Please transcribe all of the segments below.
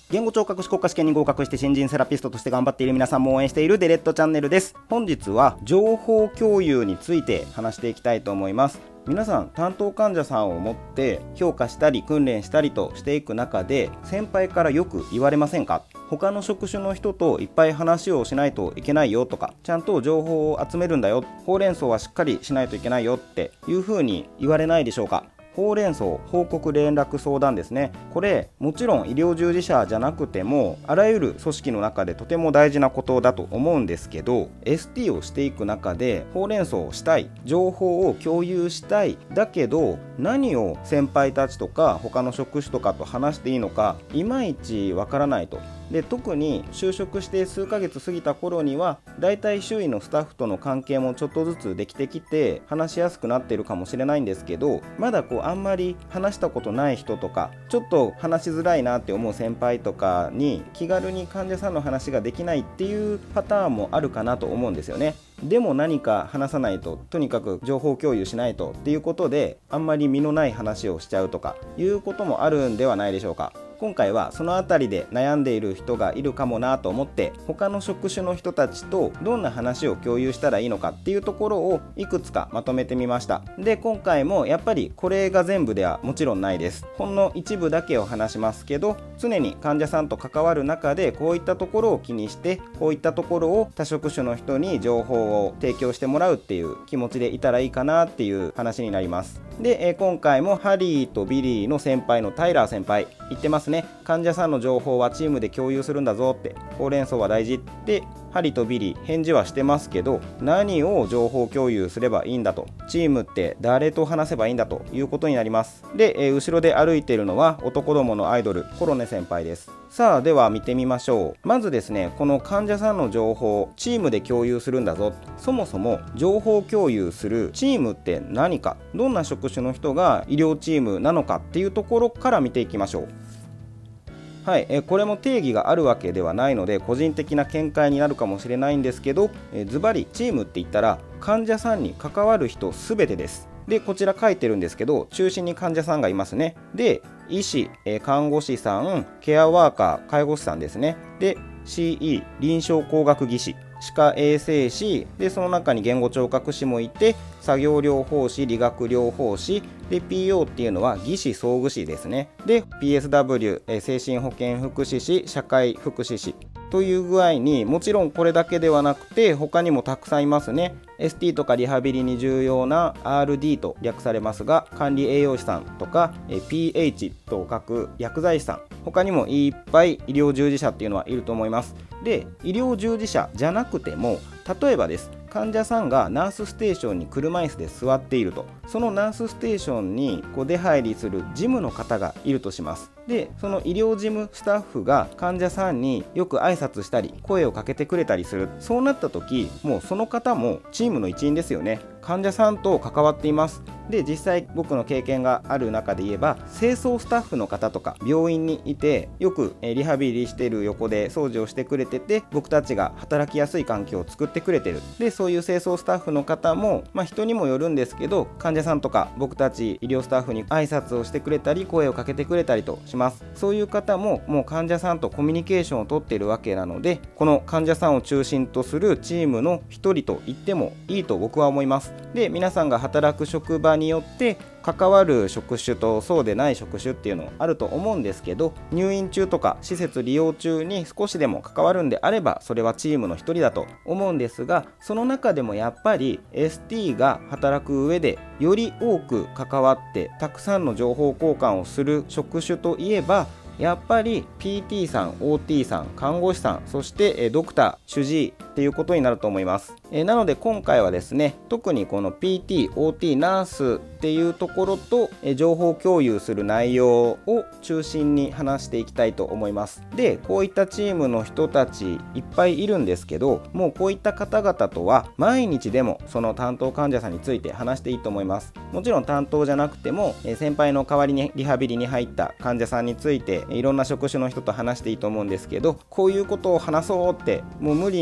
言語聴覚士国家試験に合格して新人セラピストとして頑張っている皆さんも応援しているデレットチャンネルです。本日は情報共有について話していきたいと思います。皆さん担当患者さんを持って評価したり訓練したりとしていく中で、先輩からよく言われませんか？他の職種の人といっぱい話をしないといけないよとか、ちゃんと情報を集めるんだよ、ほうれん草はしっかりしないといけないよっていう風に言われないでしょうか？ほうれん草報告連絡相談ですね。これもちろん医療従事者じゃなくてもあらゆる組織の中でとても大事なことだと思うんですけど、 ST をしていく中でほうれん草をしたい、情報を共有したい、だけど何を先輩たちとか他の職種とかと話していいのかいまいちわからないと。で、特に就職して数ヶ月過ぎた頃にはだいたい周囲のスタッフとの関係もちょっとずつできてきて話しやすくなっているかもしれないんですけど、まだあんまり話したことない人とか、ちょっと話しづらいなって思う先輩とかに気軽に患者さんの話ができないっていうパターンもあるかなと思うんですよね。でも何か話さないと、とにかく情報共有しないとっていうことであんまり身のない話をしちゃうとかいうこともあるんではないでしょうか。今回はそのあたりで悩んでいる人がいるかもなと思って、他の職種の人たちとどんな話を共有したらいいのかっていうところをいくつかまとめてみました。で、今回もやっぱりこれが全部ではもちろんないです。ほんの一部だけを話しますけど、常に患者さんと関わる中でこういったところを気にして、こういったところを他職種の人に情報を提供してもらうっていう気持ちでいたらいいかなっていう話になります。で、今回もハリーとビリーの先輩のタイラー先輩言ってますね。患者さんの情報はチームで共有するんだぞって、ほうれん草は大事ってハリとビリ返事はしてますけど、何を情報共有すればいいんだと、チームって誰と話せばいいんだということになります。で、後ろで歩いているのは男どものアイドルコロネ先輩です。さあ、では見てみましょう。まずですね、この患者さんの情報チームで共有するんだぞ、そもそも情報共有するチームって何か、どんな職種の人が医療チームなのかっていうところから見ていきましょう。はい、これも定義があるわけではないので個人的な見解になるかもしれないんですけど、ズバリチームって言ったら患者さんに関わる人すべてです。で、こちら書いてるんですけど、中心に患者さんがいますね。で、医師、看護師さん、ケアワーカー、介護士さんですね。で、CE、臨床工学技師、歯科衛生士で、その中に言語聴覚士もいて、作業療法士、理学療法士で、 PO っていうのは技師装具士ですね。で、 PSW、精神保健福祉士、社会福祉士という具合に、もちろんこれだけではなくて他にもたくさんいますね。 ST とかリハビリに重要な RD と略されますが、管理栄養士さんとか PH と書く薬剤師さん、他にもいっぱい医療従事者っていうのはいると思います。で、医療従事者じゃなくても、例えばです、患者さんがナースステーションに車椅子で座っていると、そのナースステーションに出入りする事務の方がいるとします。で、その医療事務スタッフが患者さんによく挨拶したり声をかけてくれたりする。そうなった時、もうその方もチームの一員ですよね。患者さんと関わっています。で、実際僕の経験がある中で言えば、清掃スタッフの方とか病院にいてよくリハビリしてる横で掃除をしてくれてて、僕たちが働きやすい環境を作ってくれてる。で、そういう清掃スタッフの方も、人にもよるんですけど、患者さんとか僕たち医療スタッフに挨拶をしてくれたり声をかけてくれたりとします。そういう方ももう患者さんとコミュニケーションをとっているわけなので、この患者さんを中心とするチームの一人と言ってもいいと僕は思います。で、皆さんが働く職場によって関わる職種とそうでない職種っていうのあると思うんですけど、入院中とか施設利用中に少しでも関わるんであれば、それはチームの一人だと思うんですが、その中でもやっぱり ST が働く上でより多く関わってたくさんの情報交換をする職種といえば、やっぱり PT さん、OT さん、看護師さん、そしてドクター、主治医っていうことになると思います。なので今回はですね、特にこの PT、OT、ナースっていうところと情報共有する内容を中心に話していきたいと思います。で、こういったチームの人たちいっぱいいるんですけど、もうこういった方々とは毎日でもその担当患者さんについて話していいと思います。もちろん担当じゃなくても先輩の代わりにリハビリに入った患者さんについていろんな職種の人と話していいと思うんですけど、こういうことを話そうってもう無理に語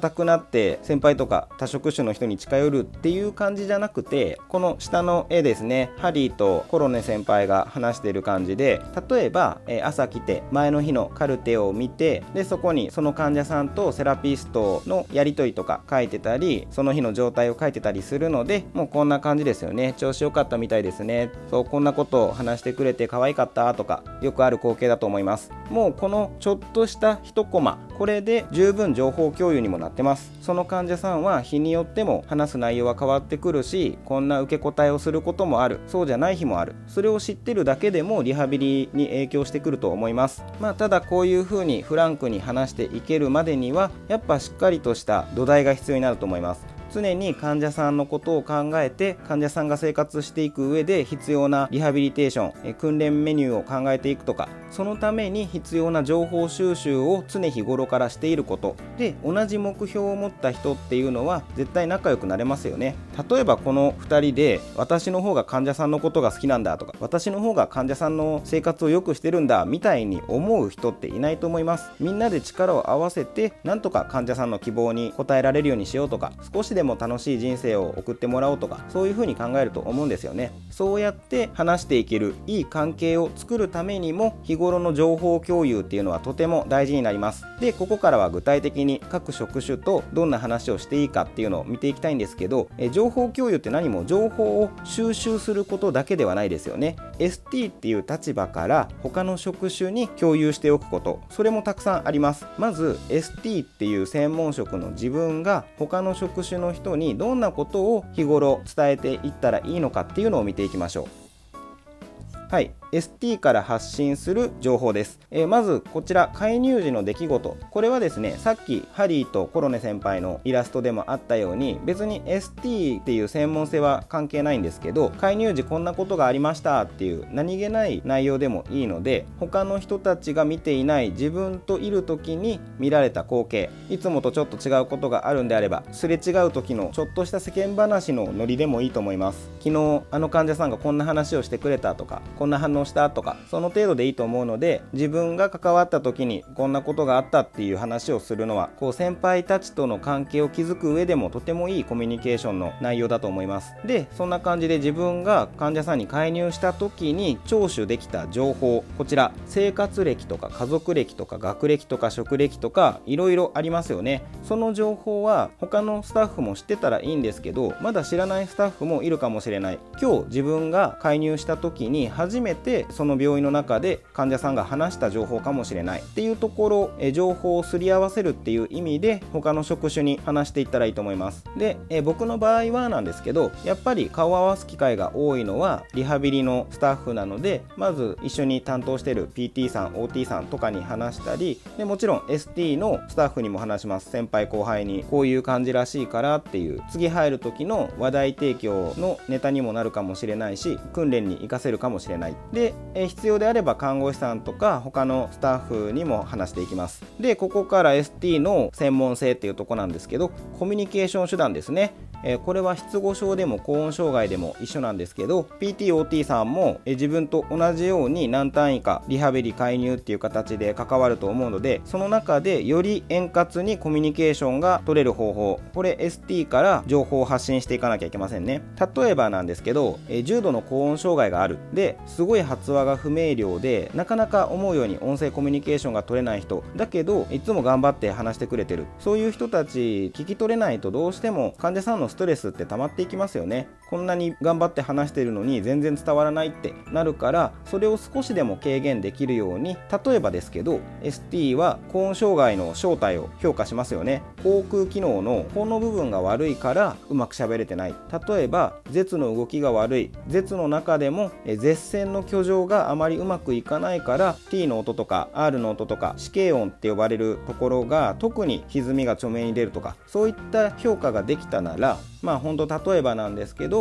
硬くなって先輩とか多職種の人に近寄るっていう感じじゃなくて、この下の絵ですね、ハリーとコロネ先輩が話している感じで、例えば、朝来て前の日のカルテを見て、でそこにその患者さんとセラピストのやり取りとか書いてたり、その日の状態を書いてたりするので、もうこんな感じですよね。調子良かったみたいですね、そうこんなことを話してくれて可愛かったとか、よくある光景だと思います。もうこのちょっとした一コマ、これで十分情報共有にもなってます。その患者さんは日によっても話す内容は変わってくるし、こんな受け答えをすることもある、そうじゃない日もある。それを知ってるだけでもリハビリに影響してくると思います。ただこういう風にフランクに話していけるまでには、やっぱしっかりとした土台が必要になると思います。常に患者さんのことを考えて、患者さんが生活していく上で必要なリハビリテーション、訓練メニューを考えていくとか、そのために必要な情報収集を常日頃からしていることで、同じ目標を持った人っていうのは絶対仲良くなれますよね。例えばこの2人で、私の方が患者さんのことが好きなんだとか、私の方が患者さんの生活を良くしてるんだみたいに思う人っていないと思います。みんなで力を合わせて、なんとか患者さんの希望に応えられるようにしようとか、少しでも楽しい人生を送ってもらおうとか、そういう風に考えると思うんですよね。そうやって話していけるいい関係を作るためにも、日頃の情報共有っていうのはとても大事になります。でここからは具体的に各職種とどんな話をしていいかっていうのを見ていきたいんですけど、情報共有って何も情報を収集することだけではないですよね。 ST っていう立場から他の職種に共有しておくこと、それもたくさんあります。まず ST っていう専門職の自分が他の職種の人にどんなことを日頃伝えていったらいいのかっていうのを見ていきましょう。はい、ST から発信する情報です。まずこちら、介入時の出来事。これはですね、さっきハリーとコロネ先輩のイラストでもあったように、別に ST っていう専門性は関係ないんですけど、介入時こんなことがありましたっていう何気ない内容でもいいので、他の人たちが見ていない自分といる時に見られた光景、いつもとちょっと違うことがあるんであれば、すれ違う時のちょっとした世間話のノリでもいいと思います。昨日あの患者さんがこんな話をしてくれたとか、こんな反応したとか、その程度でいいと思うので、自分が関わった時にこんなことがあったっていう話をするのは、先輩たちとの関係を築く上でもとてもいいコミュニケーションの内容だと思います。でそんな感じで自分が患者さんに介入した時に聴取できた情報、こちら生活歴とか家族歴とか学歴とか職歴とかいろいろありますよね。その情報は他のスタッフも知ってたらいいんですけど、まだ知らないスタッフもいるかもしれない。今日自分が介入した時に初めてその病院の中で患者さんが話した情報かもしれないっていうところ、情報をすり合わせるっていう意味で他の職種に話していったらいいと思います。で僕の場合はなんですけど、やっぱり顔を合わす機会が多いのはリハビリのスタッフなので、まず一緒に担当している PT さん OT さんとかに話したり、でもちろん ST のスタッフにも話します。先輩後輩にこういう感じらしいからっていう、次入る時の話題提供のネタにもなるかもしれないし、訓練に活かせるかもしれない。で必要であれば看護師さんとか他のスタッフにも話していきます。でここから ST の専門性っていうとこなんですけど、コミュニケーション手段ですね。これは失語症でも高音障害でも一緒なんですけど、 PT、OT さんも自分と同じように何単位かリハビリ介入っていう形で関わると思うので、その中でより円滑にコミュニケーションが取れる方法、これ ST から情報を発信していかなきゃいけませんね。例えばなんですけど、重度の高音障害がある、ですごい発話が不明瞭でなかなか思うように音声コミュニケーションが取れない人だけど、いつも頑張って話してくれてる、そういう人たち聞き取れないと、どうしても患者さんのストレスって溜まっていきますよね。こんなに頑張って話してるのに全然伝わらないってなるから、それを少しでも軽減できるように、例えばですけど ST は高音障害の正体を評価しますよね。口腔機能のこの部分が悪いからうまく喋れてない。例えば舌の動きが悪い、舌の中でも舌線の挙上があまりうまくいかないから T の音とか R の音とか死形音って呼ばれるところが特に歪みが著名に出るとか、そういった評価ができたなら、本当例えばなんですけど、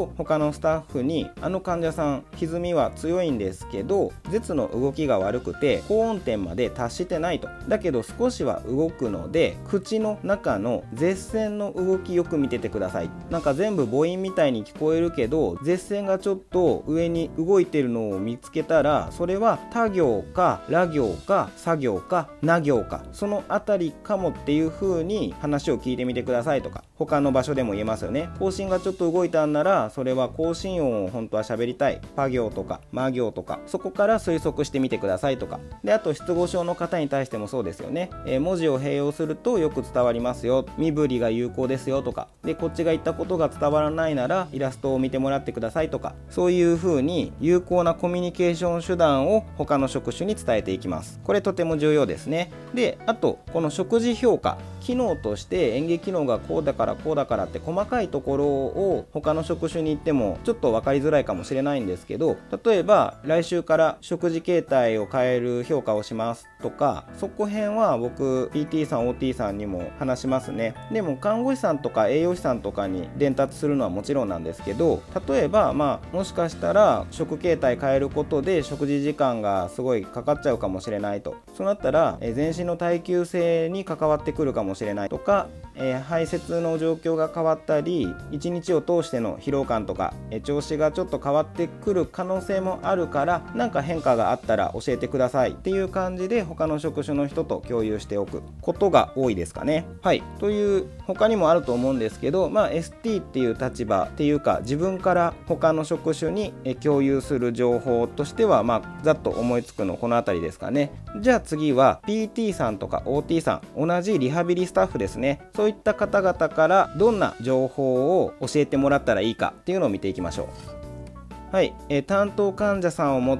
と他のスタッフに患者さん歪みは強いんですけど舌の動きが悪くて高音点まで達してないと、だけど少しは動くので口の中の舌線の動きよく見ててください。なんか全部母音みたいに聞こえるけど舌線がちょっと上に動いてるのを見つけたら、それは他行から行かさ行かな行かそのあたりかもっていう風に話を聞いてみてくださいとか、他の場所でも言えますよね。口針がちょっと動いたんならそれは口針音を本当は喋りたいパ行とかマ行とか、そこから推測してみてくださいとかで、あと失語症の方に対してもそうですよね。文字を併用するとよく伝わりますよ、身振りが有効ですよとかで、こっちが言ったことが伝わらないならイラストを見てもらってくださいとか、そういう風に有効なコミュニケーション手段を他の職種に伝えていきます。これとても重要ですね。で、あとこの食事評価機能として演劇機能がこうだからこうだからって細かいところを他の職種に行ってもちょっと分かりづらいかもしれないんですけど、例えば来週から食事形態を変える評価をしますとか、そこ辺は僕 PT さん OT さんにも話しますね。でも看護師さんとか栄養士さんとかに伝達するのはもちろんなんですけど、例えばもしかしたら食形態変えることで食事時間がすごいかかっちゃうかもしれないと、そうなったら全身の耐久性に関わってくるかもしれないとか、排泄の状況が変わったり1日を通しての疲労感とか調子がちょっと変わってくる可能性もあるから、何か変化があったら教えてくださいっていう感じで他の職種の人と共有しておくことが多いですかね。はい、という他にもあると思うんですけど、ST っていう立場っていうか自分から他の職種に共有する情報としてはざっと思いつくのこの辺りですかね。じゃあ次は PT さんとか OT さん、同じリハビリスタッフですね。そういった方々からどんな情報を教えてもらったらいいかっていうのを見ていきましょう。はい、担当患者さんを持って、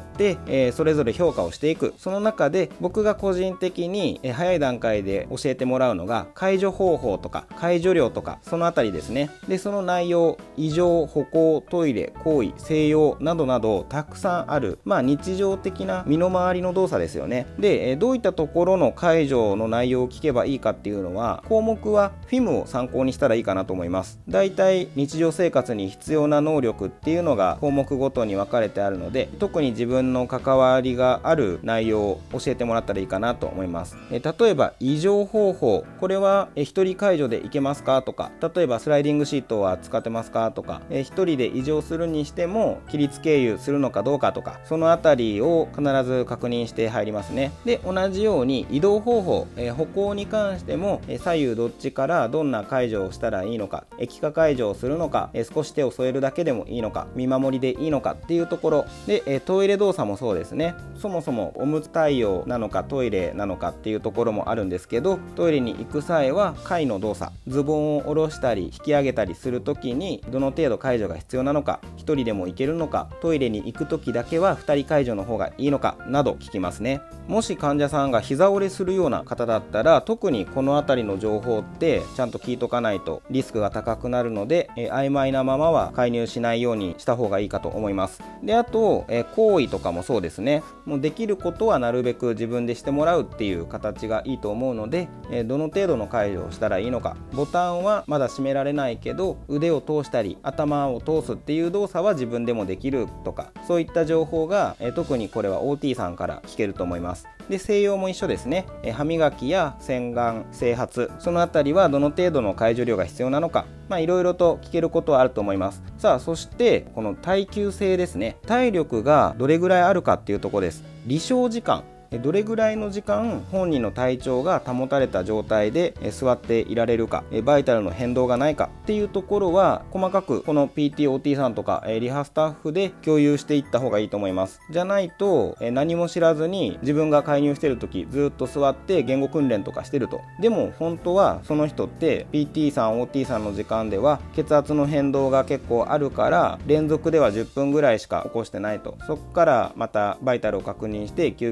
それぞれ評価をしていく。その中で僕が個人的に、早い段階で教えてもらうのが介助方法とか介助料とかそのあたりですね。でその内容、異常、歩行、トイレ、行為、静養などなどたくさんある、日常的な身の回りの動作ですよね。で、どういったところの介助の内容を聞けばいいかっていうのは、項目はフィムを参考にしたらいいかなと思います。だいたい日常生活に必要な能力っていうのが項目ごとに分かれてあるので、特に自分の関わりがある内容を教えてもらったらいいかなと思います。例えば異常方法、これは一人介助でいけますかとか、例えばスライディングシートは使ってますかとか、一人で異常するにしても起立経由するのかどうかとか、そのあたりを必ず確認して入りますね。で同じように移動方法、歩行に関しても左右どっちからどんな介助をしたらいいのか、液化介助をするのか、少し手を添えるだけでもいいのか、見守りでいいのかっていうところで、トイレ動作もそうですね。そもそもおむつ対応なのかトイレなのかっていうところもあるんですけど、トイレに行く際は介の動作、ズボンを下ろしたり引き上げたりするときにどの程度介助が必要なのか、1人でも行けるのか、トイレに行く時だけは2人介助の方がいいのかなど聞きますね。もし患者さんが膝折れするような方だったら、特にこの辺りの情報ってちゃんと聞いとかないとリスクが高くなるので、曖昧なままは介入しないようにした方がいいかと思います。であと、行為とかもそうですね。もうできることはなるべく自分でしてもらうっていう形がいいと思うので、どの程度の介助をしたらいいのか、ボタンはまだ閉められないけど腕を通したり頭を通すっていう動作は自分でもできるとか、そういった情報が、特にこれは OT さんから聞けると思います。で静養も一緒ですね。歯磨きや洗顔、整髪、そのあたりはどの程度の介助量が必要なのか、いろいろと聞けることはあると思います。さあそしてこの耐久性ですね。体力がどれぐらいあるかっていうところです。離床時間、どれぐらいの時間本人の体調が保たれた状態で座っていられるか、バイタルの変動がないかっていうところは細かくこの PT、OT さんとかリハスタッフで共有していった方がいいと思います。じゃないと何も知らずに自分が介入してる時ずっと座って言語訓練とかしてると、でも本当はその人って PT さん OT さんの時間では血圧の変動が結構あるから連続では10分ぐらいしか起こしてないと、そこからまたバイタルを確認して休憩したり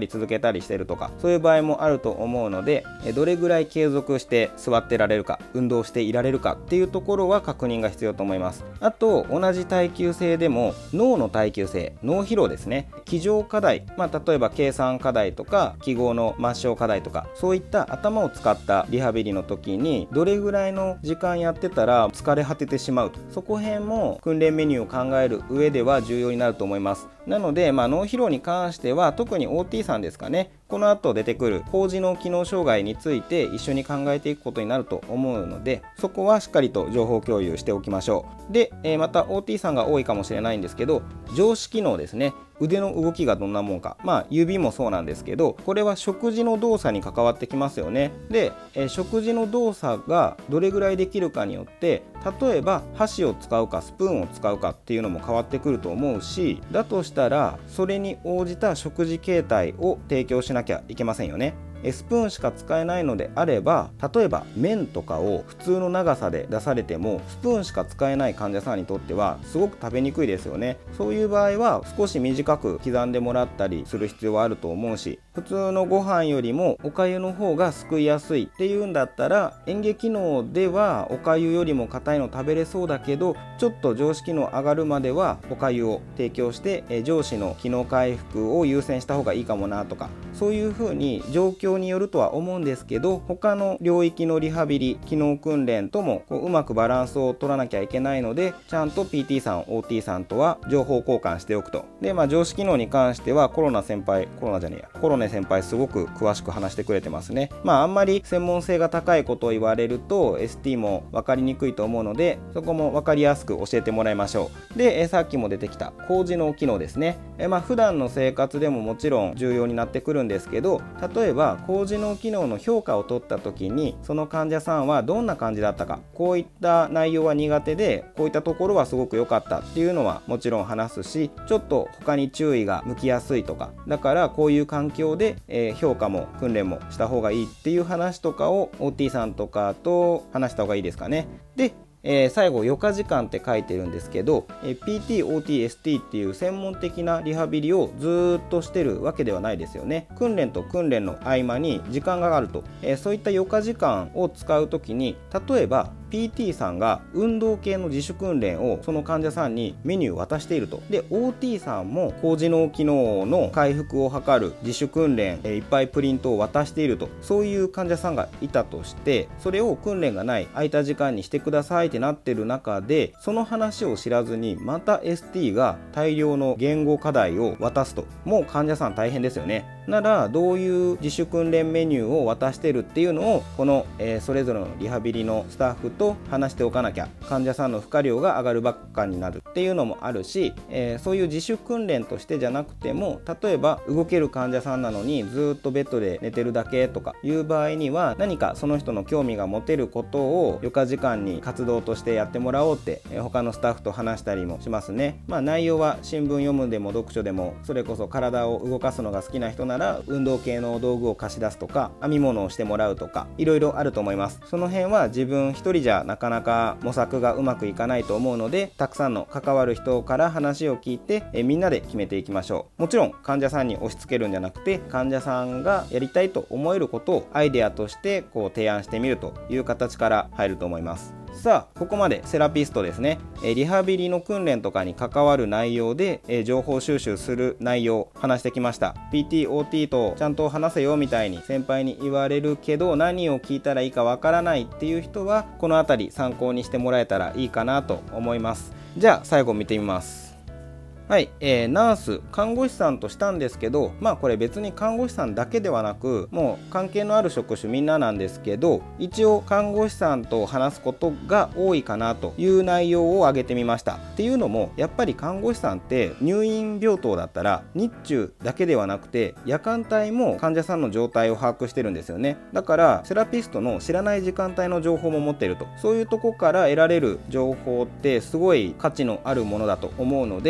続けたりしてるとか、そういう場合もあると思うので、どれぐらい継続して座ってられるか、運動していられるかっていうところは確認が必要と思います。あと同じ耐久性でも脳の耐久性、脳疲労ですね、机上課題、例えば計算課題とか記号の抹消課題とか、そういった頭を使ったリハビリの時にどれぐらいの時間やってたら疲れ果ててしまうと、そこ辺も訓練メニューを考える上では重要になると思います。なので、脳疲労に関しては特に OT さんですかね、この後出てくる高次脳機能障害について一緒に考えていくことになると思うので、そこはしっかりと情報共有しておきましょう。で、また OT さんが多いかもしれないんですけど、上肢機能ですね、腕の動きがどんなもんか、指もそうなんですけど、これは食事の動作に関わってきますよね。で、食事の動作がどれぐらいできるかによって、例えば箸を使うかスプーンを使うかっていうのも変わってくると思うし、だとしたらそれに応じた食事形態を提供しなきゃいけませんよね。スプーンしか使えないのであれば、例えば麺とかを普通の長さで出されてもスプーンしか使えない患者さんにとってはすごく食べにくいですよね。そういう場合は少し短く刻んでもらったりする必要はあると思うし、普通のご飯よりもおかゆの方がすくいやすいっていうんだったら、嚥下機能ではおかゆよりも硬いの食べれそうだけど、ちょっと上肢機能上がるまではおかゆを提供して上肢の機能回復を優先した方がいいかもなとか、そういう風に状況によるとは思うんですけど、他の領域のリハビリ、機能訓練ともうまくバランスを取らなきゃいけないので、ちゃんと PT さん OT さんとは情報交換しておくと。で、上肢機能に関してはコロネ先輩すごく詳しく話してくれてますね。あんまり専門性が高いことを言われると ST も分かりにくいと思うので、そこも分かりやすく教えてもらいましょう。で、さっきも出てきた高次脳機能ですね。普段の生活でももちろん重要になってくるんですけど、例えば高次脳機能の評価を取った時に、その患者さんはどんな感じだったか、こういった内容は苦手でこういったところはすごく良かったっていうのはもちろん話すし、ちょっと他に注意が向きやすいとか、だからこういう環境で、評価も訓練もした方がいいっていう話とかを OT さんとかと話した方がいいですかね。で、最後余暇時間って書いてるんですけど、PT、OT、ST っていう専門的なリハビリをずっとしてるわけではないですよね。訓練と訓練の合間に時間があると、そういった余暇時間を使う時に、例えばPT さんが運動系の自主訓練をその患者さんにメニュー渡していると。で OT さんも高次脳機能の回復を図る自主訓練、いっぱいプリントを渡していると。そういう患者さんがいたとして、それを訓練がない空いた時間にしてくださいってなってる中で、その話を知らずにまた ST が大量の言語課題を渡すと、もう患者さん大変ですよね。ならどういう自主訓練メニューを渡してるっていうのをこの、それぞれのリハビリのスタッフと話しておかなきゃ患者さんの負荷量が上がるばっかになるっていうのもあるし、そういう自主訓練としてじゃなくても、例えば動ける患者さんなのにずっとベッドで寝てるだけとかいう場合には、何かその人の興味が持てることを余暇時間に活動としてやってもらおうって、他のスタッフと話したりもしますね。内容は新聞読むでも読書でも、それこそ体を動かすのが好きな人なら運動系の道具を貸し出すとか、編み物をしてもらうとか、いろいろあると思います。その辺は自分一人じゃなかなか模索がうまくいかないと思うので、たくさんの関わる人から話を聞いて、みんなで決めていきましょう。もちろん患者さんに押し付けるんじゃなくて、患者さんがやりたいと思えることをアイデアとして提案してみるという形から入ると思います。さあ、ここまでセラピストですね、リハビリの訓練とかに関わる内容で、情報収集する内容話してきました。 PT、OT とちゃんと話せよみたいに先輩に言われるけど、何を聞いたらいいかわからないっていう人はこのあたり参考にしてもらえたらいいかなと思います。じゃあ最後見てみます。はい、ナース、看護師さんとしたんですけど、これ別に看護師さんだけではなく、もう関係のある職種みんななんですけど、一応看護師さんと話すことが多いかなという内容を挙げてみました。っていうのも、やっぱり看護師さんって入院病棟だったら日中だけではなくて夜間帯も患者さんの状態を把握してるんですよね。だからセラピストの知らない時間帯の情報も持っていると。そういうとこから得られる情報ってすごい価値のあるものだと思うので、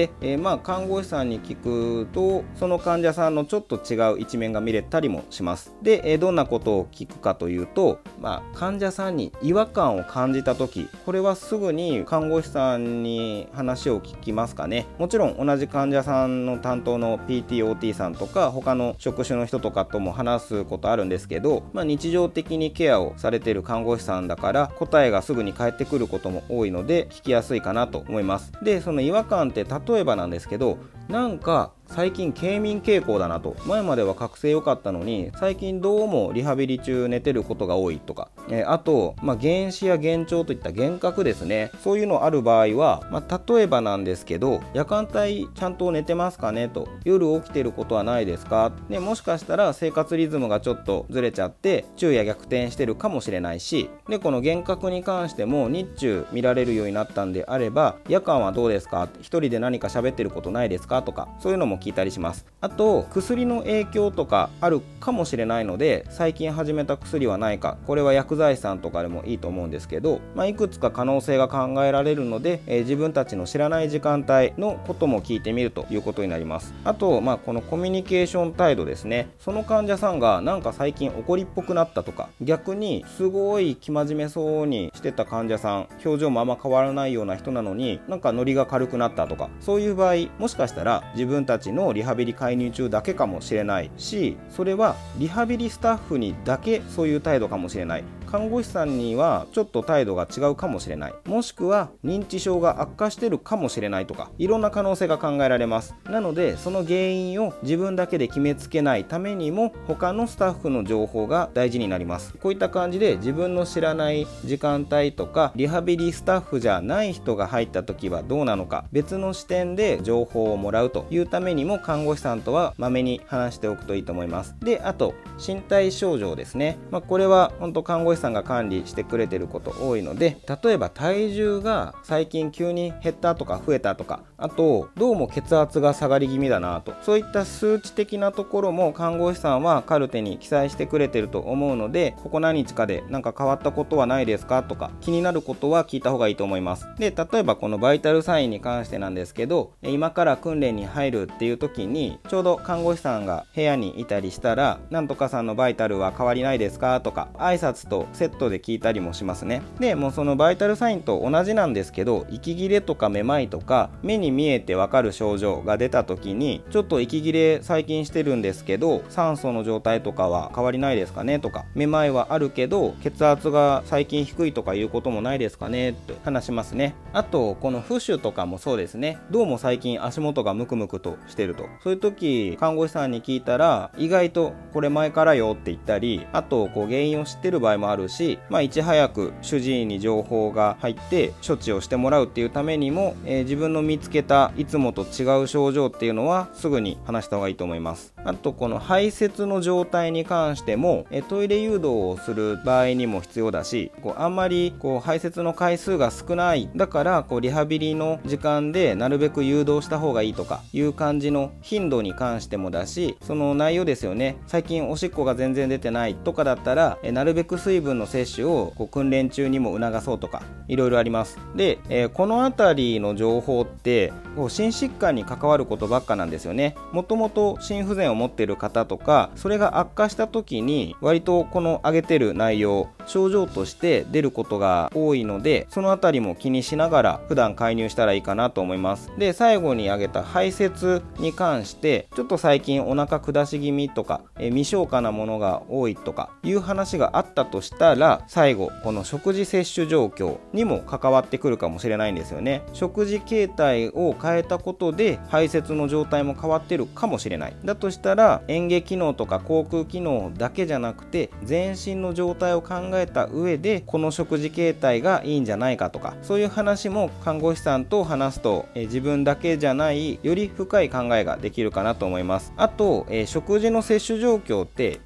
看護師さんに聞くとその患者さんのちょっと違う一面が見れたりもします。で、どんなことを聞くかというと、患者さんに違和感を感じた時、これはすぐに看護師さんに話を聞きますかね。もちろん同じ患者さんの担当の PT、OT さんとか他の職種の人とかとも話すことあるんですけど、日常的にケアをされている看護師さんだから答えがすぐに返ってくることも多いので聞きやすいかなと思います。で、その違和感って例えばなんですけど、なんか最近軽眠傾向だなと、前までは覚醒良かったのに最近どうもリハビリ中寝てることが多いとか、あと、幻視や幻聴といった幻覚ですね、そういうのある場合は、例えばなんですけど、夜間帯ちゃんと寝てますかねと、夜起きてることはないですか、もしかしたら生活リズムがちょっとずれちゃって昼夜逆転してるかもしれないし、でこの幻覚に関しても日中見られるようになったんであれば、夜間はどうですか、一人で何か喋ってることないですかとか、そういうのも聞いたりします。あと薬の影響とかあるかもしれないので、最近始めた薬はないか、これは薬剤師さんとかでもいいと思うんですけど、いくつか可能性が考えられるので、自分たちの知らない時間帯のことも聞いてみるということになります。あと、このコミュニケーション態度ですね。その患者さんがなんか最近怒りっぽくなったとか、逆にすごい生真面目そうにしてた患者さん、表情もあんま変わらないような人なのになんかノリが軽くなったとか、そういう場合、もしかしたら自分たちのリハビリ介入中だけかもしれないし、それはリハビリスタッフにだけそういう態度かもしれない。看護師さんにはちょっと態度が違うかもしれない、もしくは認知症が悪化してるかもしれないとか、いろんな可能性が考えられます。なのでその原因を自分だけで決めつけないためにも、他のスタッフの情報が大事になります。こういった感じで自分の知らない時間帯とか、リハビリスタッフじゃない人が入った時はどうなのか、別の視点で情報をもらうというためにも、看護師さんとはまめに話しておくといいと思います。で、あと身体症状ですね。これは本当看護師さんが管理してくれてること多いので、例えば体重が最近急に減ったとか増えたとか、あとどうも血圧が下がり気味だなと、そういった数値的なところも看護師さんはカルテに記載してくれてると思うので、ここ何日かで何か変わったことはないですかとか、気になることは聞いた方がいいと思います。で、例えばこのバイタルサインに関してなんですけど、今から訓練に入るっていう時にちょうど看護師さんが部屋にいたりしたら、なんとかさんのバイタルは変わりないですかとか、挨拶とセットで聞いたりもしますね。でもうそのバイタルサインと同じなんですけど、息切れとかめまいとか目に見えてわかる症状が出た時に、ちょっと息切れ最近してるんですけど酸素の状態とかは変わりないですかねとか、めまいはあるけど血圧が最近低いとかいうこともないですかねと話しますね。あとこの浮腫とかもそうですね。どうも最近足元がムクムクとしてると、そういう時看護師さんに聞いたら、意外とこれ前からよって言ったり、あと原因を知ってる場合もあるし、いち早く主治医に情報が入って処置をしてもらうっていうためにも、自分の見つけたいつもと違う症状っていうのはすぐに話した方がいいと思います。あとこの排泄の状態に関しても、トイレ誘導をする場合にも必要だし、あんまり排泄の回数が少ない、だからリハビリの時間でなるべく誘導した方がいいとかいう感じの頻度に関してもだし、その内容ですよね。最近おしっこが全然出てないとかだったら、なるべく水分の摂取を訓練中にも促そうとか、いろいろあります。で、この辺りの情報って心疾患に関わることばっかなんですよね。もともと心不全を持っている方とか、それが悪化した時に割とこの挙げてる内容、症状として出ることが多いので、その辺りも気にしながら普段介入したらいいかなと思います。で、最後に挙げた排泄に関して、ちょっと最近お腹下し気味とか、未消化なものが多いとかいう話があったとしたら、最後この食事摂取状況にも関わってくるかもしれないんですよね。食事形態を変えたことで排泄の状態も変わってるかもしれない。だとしたら嚥下機能とか口腔機能だけじゃなくて、全身の状態を考えた上でこの食事形態がいいんじゃないかとか、そういう話も看護師さんと話すと、自分だけじゃないより深い考えができるかなと思います。あと、食事の摂取状況って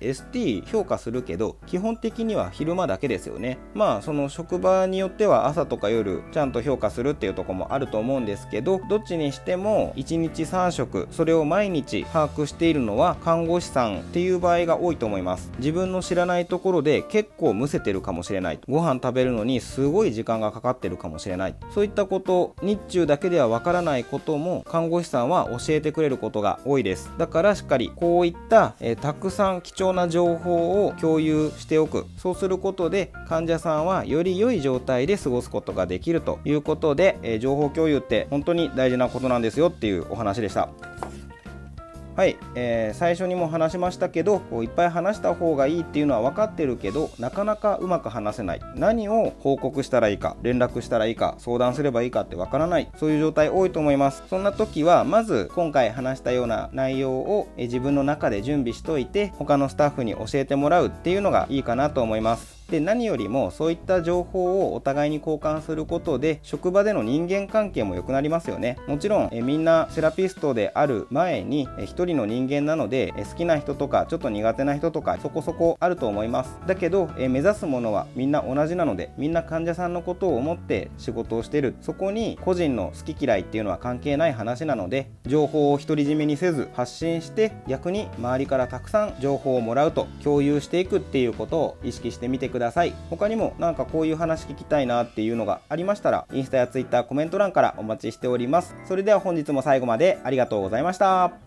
ST 評価するけど、基本的には昼間だけですよね。その職場によっては朝とか夜ちゃんと評価するっていうところもあると思うんですけど、 ど、どっちにしても1日3食それを毎日把握しているのは看護師さんっていう場合が多いと思います。自分の知らないところで結構むせてるかもしれない、ご飯食べるのにすごい時間がかかってるかもしれない、そういったこと、日中だけではわからないことも看護師さんは教えてくれることが多いです。だからしっかりこういった、たくさん貴重な情報を共有しておく。そうすることで患者さんはより良い状態で過ごすことができるということで、情報共有って本当に大事なことなんですよっていうお話でした。はい、最初にも話しましたけど、いっぱい話した方がいいっていうのは分かってるけど、なかなかうまく話せない、何を報告したらいいか、連絡したらいいか、相談すればいいかって分からない、そういう状態多いと思います。そんな時はまず今回話したような内容を自分の中で準備しといて、他のスタッフに教えてもらうっていうのがいいかなと思います。で、何よりもそういった情報をお互いに交換することで職場での人間関係も良くなりますよね。もちろんみんなセラピストである前に一人の人間なので、好きな人とかちょっと苦手な人とかそこそこあると思います。だけど目指すものはみんな同じなので、みんな患者さんのことを思って仕事をしてる。そこに個人の好き嫌いっていうのは関係ない話なので、情報を独り占めにせず発信して、逆に周りからたくさん情報をもらうと、共有していくっていうことを意識してみてください。他にもなんかこういう話聞きたいなっていうのがありましたら、インスタやツイッターコメント欄からお待ちしております。それでは本日も最後までありがとうございました。